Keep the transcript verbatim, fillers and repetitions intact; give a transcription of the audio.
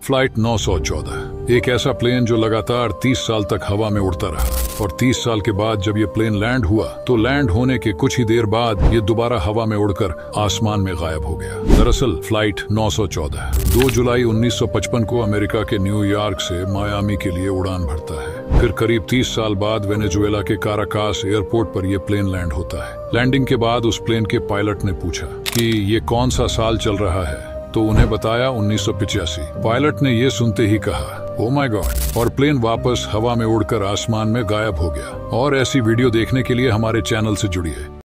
Flight नौ सौ चौदह एक ऐसा प्लेन जो लगातार तीस साल तक हवा में उड़ता रहा और तीस साल के बाद जब ये प्लेन लैंड हुआ तो लैंड होने के कुछ ही देर बाद ये दोबारा हवा में उड़कर आसमान में गायब हो गया। दरअसल फ्लाइट नौ सौ चौदह दो जुलाई उन्नीस सौ पचपन को अमेरिका के न्यूयॉर्क से मायामी के लिए उड़ान भरता है। फिर करीब तीस साल बाद वेनेजुएला के काराकास एयरपोर्ट पर यह प्लेन लैंड होता है। लैंडिंग के बाद उस प्लेन के पायलट ने पूछा कि ये कौन सा साल चल रहा है, तो उन्हें बताया उन्नीस सौ पिचासी। पायलट ने ये सुनते ही कहा ओ माय गॉड, और प्लेन वापस हवा में उड़कर आसमान में गायब हो गया। और ऐसी वीडियो देखने के लिए हमारे चैनल से जुड़िए।